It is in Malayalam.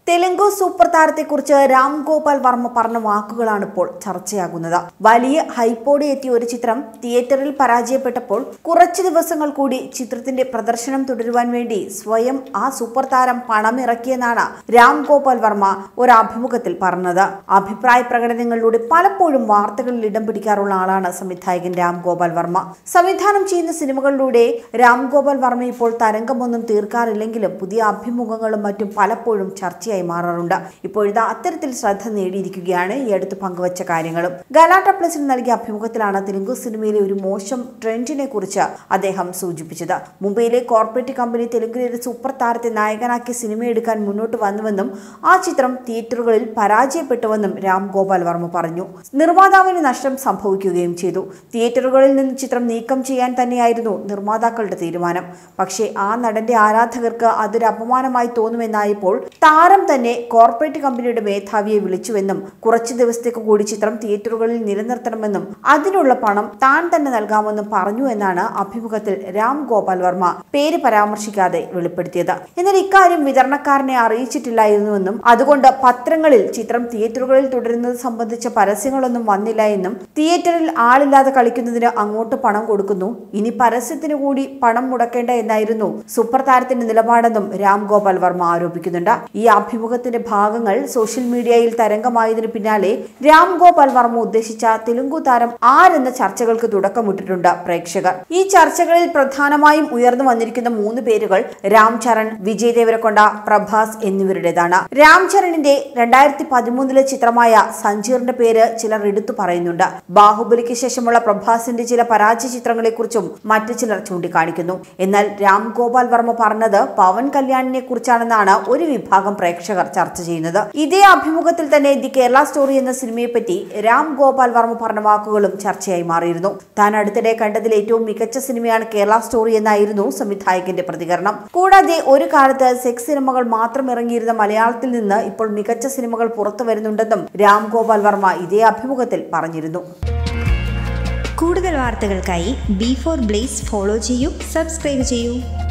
തെലുങ്ക് സൂപ്പർ താരത്തെക്കുറിച്ച് രാം ഗോപാൽ വർമ്മ പറഞ്ഞ വാക്കുകളാണ് ഇപ്പോൾ ചർച്ചയാകുന്നത്. വലിയ ഹൈപ്പോടെ എത്തിയ ഒരു ചിത്രം തിയേറ്ററിൽ പരാജയപ്പെട്ടപ്പോൾ കുറച്ചു ദിവസങ്ങൾ കൂടി ചിത്രത്തിന്റെ പ്രദർശനം തുടരുവാൻ വേണ്ടി സ്വയം ആ സൂപ്പർ താരം പണമിറക്കിയെന്നാണ് രാം ഗോപാൽ വർമ്മ ഒരു അഭിമുഖത്തിൽ പറഞ്ഞത്. അഭിപ്രായ പ്രകടനങ്ങളിലൂടെ പലപ്പോഴും വാർത്തകളിൽ ഇടം പിടിക്കാറുള്ള ആളാണ് സംവിധായകൻ രാം ഗോപാൽ വർമ്മ. സംവിധാനം ചെയ്യുന്ന സിനിമകളിലൂടെ രാം ഗോപാൽ വർമ്മ ഇപ്പോൾ തരംഗമൊന്നും തീർക്കാറില്ലെങ്കിലും പുതിയ അഭിമുഖങ്ങളും മറ്റും പലപ്പോഴും ചർച്ചയായി മാറാറുണ്ട്. ഇപ്പോഴത്തെ അത്തരത്തിൽ ശ്രദ്ധ നേടിയിരിക്കുകയാണ് ഈ അടുത്ത് പങ്കുവച്ച കാര്യങ്ങളും. ഗലാട്ട പ്ലസിന് നൽകിയ അഭിമുഖത്തിലാണ് തെലുങ്ക് സിനിമയിലെ ഒരു മോശം ട്രെൻഡിനെ കുറിച്ച് അദ്ദേഹം സൂചിപ്പിച്ചത്. മുംബൈയിലെ കോർപ്പറേറ്റ് കമ്പനി തെലുങ്കിലെ ഒരു സൂപ്പർ താരത്തെ നായകനാക്കി സിനിമയെടുക്കാൻ മുന്നോട്ട് വന്നുവെന്നും ആ ചിത്രം തിയേറ്ററുകളിൽ പരാജയപ്പെട്ടുവെന്നും രാം ഗോപാൽ വർമ്മ പറഞ്ഞു. നിർമ്മാതാവിന് നഷ്ടം സംഭവിക്കുകയും ചെയ്തു. തിയേറ്ററുകളിൽ നിന്ന് ചിത്രം നീക്കം ചെയ്യാൻ തന്നെയായിരുന്നു നിർമ്മാതാക്കളുടെ തീരുമാനം. പക്ഷേ ആ നടന്റെ ആരാധകർക്ക് അതൊരു അപമാനമായി തോന്നുമെന്നായപ്പോൾ താരം തന്നെ കോർപ്പറേറ്റ് കമ്പനിയുടെ മേധാവിയെ വിളിച്ചുവെന്നും കുറച്ചു ദിവസത്തേക്ക് കൂടി ചിത്രം തിയേറ്ററുകളിൽ നിലനിർത്തണമെന്നും അതിനുള്ള പണം താൻ തന്നെ നൽകാമെന്നും പറഞ്ഞു എന്നാണ് അഭിമുഖത്തിൽ രാം ഗോപാൽ വർമ്മ പേര് പരാമർശിക്കാതെ വെളിപ്പെടുത്തിയത്. എന്നാൽ ഇക്കാര്യം വിതരണക്കാരനെ അറിയിച്ചിട്ടില്ലായിരുന്നുവെന്നും അതുകൊണ്ട് പത്രങ്ങളിൽ ചിത്രം തിയേറ്ററുകളിൽ തുടരുന്നത് സംബന്ധിച്ച പരസ്യങ്ങളൊന്നും വന്നില്ല എന്നും തിയേറ്ററിൽ ആളില്ലാതെ കളിക്കുന്നതിന് അങ്ങോട്ട് പണം കൊടുക്കുന്നു, ഇനി പരസ്യത്തിന് കൂടി പണം മുടക്കേണ്ട എന്നായിരുന്നു സൂപ്പർ താരത്തിന്റെ നിലപാടെന്നും രാം ഗോപാൽ വർമ്മ ആരോപിക്കുന്നുണ്ട്. ഈ അഭിമുഖത്തിന്റെ ഭാഗങ്ങൾ സോഷ്യൽ മീഡിയയിൽ തരംഗമായതിനു പിന്നാലെ രാം ഗോപാൽ വർമ്മ ഉദ്ദേശിച്ച തെലുങ്കു താരം ആരെന്ന ചർച്ചകൾക്ക് തുടക്കമിട്ടിട്ടുണ്ട് പ്രേക്ഷകർ. ഈ ചർച്ചകളിൽ പ്രധാനമായും ഉയർന്നു വന്നിരിക്കുന്ന 3 പേരുകൾ രാം ചരൺ, വിജയ് ദേവരകൊണ്ട, പ്രഭാസ് എന്നിവരുടേതാണ്. രാം ചരണിന്റെ 2013 ചിത്രമായ സഞ്ജീറിന്റെ പേര് ചിലർ എടുത്തു പറയുന്നുണ്ട്. ബാഹുബലിക്ക് ശേഷമുള്ള പ്രഭാസിന്റെ ചില പരാജയ ചിത്രങ്ങളെ കുറിച്ചും മറ്റു ചിലർ ചൂണ്ടിക്കാണിക്കുന്നു. എന്നാൽ രാം ഗോപാൽ വർമ്മ പറഞ്ഞത് പവൻ കല്യാണിനെ കുറിച്ചാണെന്നാണ് ഒരു വിഭാഗം പ്രേക്ഷകർ ചർച്ച ചെയ്യുന്നത്. ഇതേ അഭിമുഖത്തിൽ തന്നെ ദി കേരള സ്റ്റോറി എന്ന സിനിമയെ പറ്റി രാം ഗോപാൽ വർമ്മ പറഞ്ഞ വാക്കുകളും ചർച്ചയായി മാറിയിരുന്നു. താൻ അടുത്തിടെ കണ്ടതിൽ ഏറ്റവും മികച്ച സിനിമയാണ് കേരള സ്റ്റോറി എന്നായിരുന്നു സംവിധായകന്റെ പ്രതികരണം. കൂടാതെ ഒരു കാലത്ത് സെക്സ് സിനിമകൾ മാത്രം ഇറങ്ങിയിരുന്ന മലയാളത്തിൽ നിന്ന് ഇപ്പോൾ മികച്ച സിനിമകൾ പുറത്തു വരുന്നുണ്ടെന്നും രാം ഗോപാൽ വർമ്മ ഇതേ അഭിമുഖത്തിൽ പറഞ്ഞിരുന്നു. കൂടുതൽ വാർത്തകൾക്കായി B4 Blaze ഫോളോ ചെയ്യൂ, സബ്സ്ക്രൈബ് ചെയ്യൂ.